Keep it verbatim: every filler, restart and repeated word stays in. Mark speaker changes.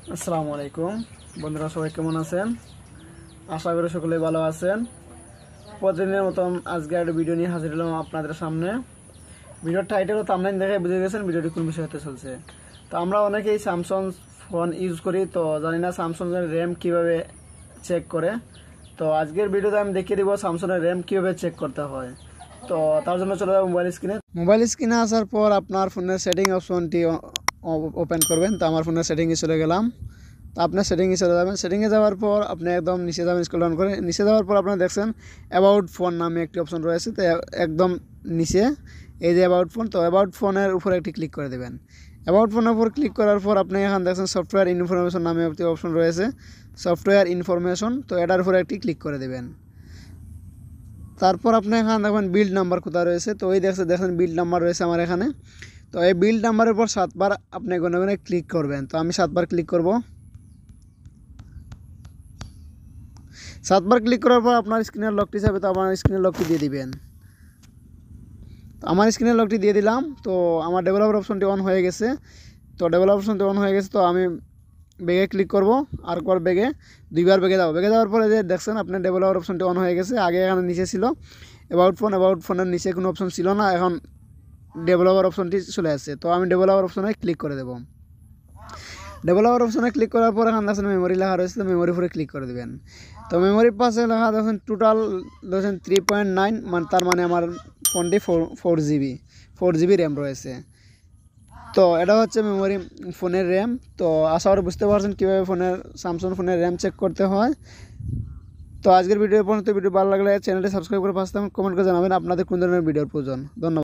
Speaker 1: আসসালামু আলাইকুম বন্ধুরা, সবাই কেমন আছেন? আশা করি সকলেই ভালো আছেন। প্রতিদিনের মতন আজকে একটা ভিডিও নিয়ে হাজির হলাম আপনাদের সামনে। ভিডিওর টাইটেল ও থাম্বনেইল দেখে বুঝে গেছেন ভিডিওটি কোন বিষয় হতে চলছে। তো আমরা অনেকেই স্যামসং ফোন ইউজ করি, তো জানি না স্যামসংয়ের র্যাম কীভাবে চেক করে। তো আজকের ভিডিওতে আমি দেখিয়ে দিব স্যামসংয়ের র্যাম কীভাবে চেক করতে হয়। তো তার জন্য চলে যাবো মোবাইল স্ক্রিনে। মোবাইল স্ক্রিনে আসার পর আপনার ফোনের সেটিং অপশনটি ওপেন করবেন। তো আমার ফোনের সেটিংয়ে চলে গেলাম। তো আপনার সেটিংয়ে চলে যাবেন। সেটিংয়ে যাওয়ার পর আপনি একদম নিচে যাবেন, স্ক্রল ডাউন করে নিচে যাওয়ার পর আপনারা দেখছেন অ্যাবাউট ফোন নামে একটি অপশন রয়েছে। তো একদম নিচে এই যে অ্যাবাউট ফোন, তো অ্যাবাউট ফোনের উপরে একটি ক্লিক করে দেবেন। অ্যাবাউট ফোনের উপর ক্লিক করার পর আপনি এখানে দেখছেন সফটওয়্যার ইনফরমেশন নামে একটি অপশন রয়েছে, সফটওয়্যার ইনফরমেশন। তো এটার উপরে একটি ক্লিক করে দেবেন। তারপর আপনি এখানে দেখবেন বিল্ড নাম্বার কোথায় রয়েছে। তো ওই দেখছেন দেখছেন বিল্ড নাম্বার রয়েছে আমার এখানে। তো এই বিল্ড নাম্বারের উপর সাতবার আপনি গনে গনে ক্লিক করবেন। তো আমি সাতবার ক্লিক করব। সাতবার ক্লিক করার পর আপনার স্ক্রিনের লকটি যাবে। তো আপনার স্ক্রিনের লকটি দিয়ে দিবেন। তো আমার স্ক্রিনের লকটি দিয়ে দিলাম। তো আমার ডেভেলপার অপশনটি অন হয়ে গেছে। তো ডেভেলপার অপশনটি অন হয়ে গেছে। তো আমি বেগে ক্লিক করব, আর পর বেগে দুইবার বেগে যাবো। বেগে যাওয়ার পরে যে দেখছেন আপনার ডেভেলপার অপশনটি অন হয়ে গেছে। আগে এখানে নিচে ছিল অ্যাবাউট ফোন, অ্যাবাউট ফোনের নিচে কোনো অপশন ছিল না, এখন ডেভেলপার অপশনটি চলে আসছে। তো আমি ডেভেলপার অপশনে ক্লিক করে দেবো। ডেভেলপার অপশনে ক্লিক করার পর এখানে দেখছেন মেমোরি লেখা রয়েছে। তো মেমোরি উপরে ক্লিক করে দেবেন। তো মেমোরির পাশে লেখা দেখছেন টোটাল দেখছেন থ্রি পয়েন্ট নাইন মানে তার মানে আমার ফোনটি four four GB four GB RAM রয়েছে। তো এটা হচ্ছে মেমোরি ফোনের র্যাম। তো আশা করি বুঝতে পারছেন কীভাবে ফোনের স্যামসং ফোনের র্যাম চেক করতে হয়। তো আজকের ভিডিও পর্যন্ত, ভিডিও ভালো লাগলে চ্যানেলটি সাবস্ক্রাইব করে পাশে কমেন্ট করে জানাবেন আপনাদের কোন ধরনের ভিডিওর প্রয়োজন। ধন্যবাদ।